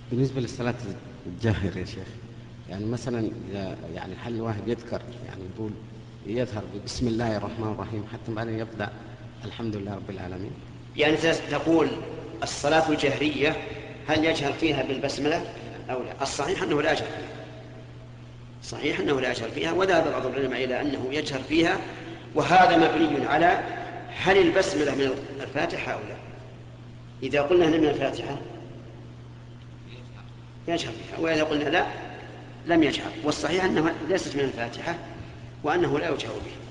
بالنسبة للصلاة الجهر يا شيخ، يعني مثلا يعني هل الواحد يذكر، يعني يقول يظهر بسم الله الرحمن الرحيم حتى بعدين يبدأ الحمد لله رب العالمين؟ يعني تقول الصلاة الجهرية هل يجهر فيها بالبسملة أو لا؟ الصحيح أنه لا يجهر فيها، صحيح أنه لا يجهر فيها، وذهب بعض العلماء إلى أنه يجهر فيها، وهذا مبني على هل البسملة من الفاتحة أو لا. إذا قلنا من الفاتحة يجهر فيها، وإذا قلنا لا لم يجهر، والصحيح أنه ليست من الفاتحة وأنه لا يجهر به.